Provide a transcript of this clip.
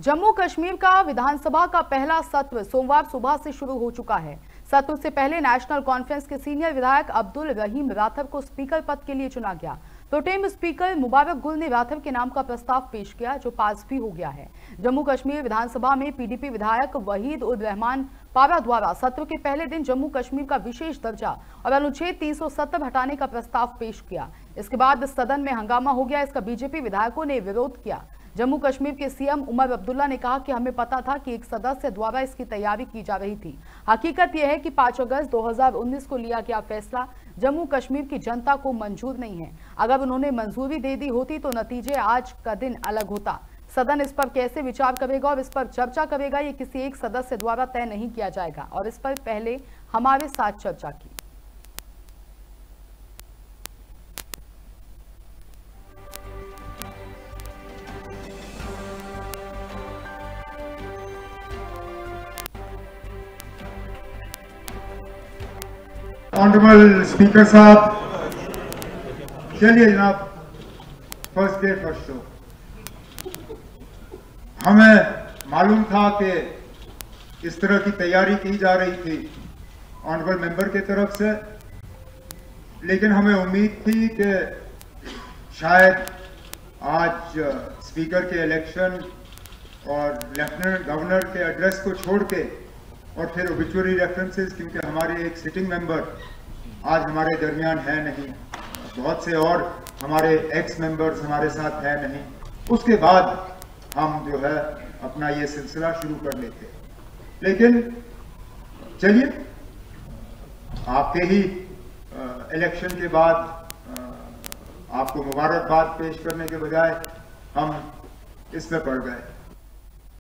जम्मू कश्मीर का विधानसभा का पहला सत्र सोमवार सुबह से शुरू हो चुका है। सत्र से पहले नेशनल कॉन्फ्रेंस के सीनियर विधायक अब्दुल रहीम राठौर को स्पीकर पद के लिए चुना गया। प्रोटेम स्पीकर मुबारक गुल ने राठौर के नाम का प्रस्ताव पेश किया, जो पास भी हो गया है। जम्मू कश्मीर विधानसभा में पीडीपी विधायक वहीद उर रहमान पारा द्वारा सत्र के पहले दिन जम्मू कश्मीर का विशेष दर्जा और अनुच्छेद 370 हटाने का प्रस्ताव पेश किया। इसके बाद सदन में हंगामा हो गया। इसका बीजेपी विधायकों ने विरोध किया। जम्मू कश्मीर के सीएम उमर अब्दुल्ला ने कहा कि हमें पता था कि एक सदस्य द्वारा इसकी तैयारी की जा रही थी। हकीकत यह है कि 5 अगस्त 2019 को लिया गया फैसला जम्मू कश्मीर की जनता को मंजूर नहीं है। अगर उन्होंने मंजूरी दे दी होती तो नतीजे आज का दिन अलग होता। सदन इस पर कैसे विचार करेगा और इस पर चर्चा करेगा, ये किसी एक सदस्य द्वारा तय नहीं किया जाएगा और इस पर पहले हमारे साथ चर्चा की। ऑनरेबल स्पीकर साहब, चलिए जनाब, फर्स्ट डे फर्स्ट शो। हमें मालूम था कि इस तरह की तैयारी की जा रही थी ऑनरेबल मेंबर की तरफ से, लेकिन हमें उम्मीद थी कि शायद आज स्पीकर के इलेक्शन और लेफ्टिनेंट गवर्नर के एड्रेस को छोड़ के और फिर ओबिचुअरी रेफरेंसेस, क्योंकि हमारे एक सिटिंग मेंबर आज हमारे दरमियान है नहीं, बहुत से और हमारे एक्स मेंबर्स हमारे साथ है नहीं, उसके बाद हम जो है अपना ये सिलसिला शुरू कर लेते। लेकिन चलिए, आपके ही इलेक्शन के बाद आपको मुबारकबाद पेश करने के बजाय हम इसमें पड़ गए।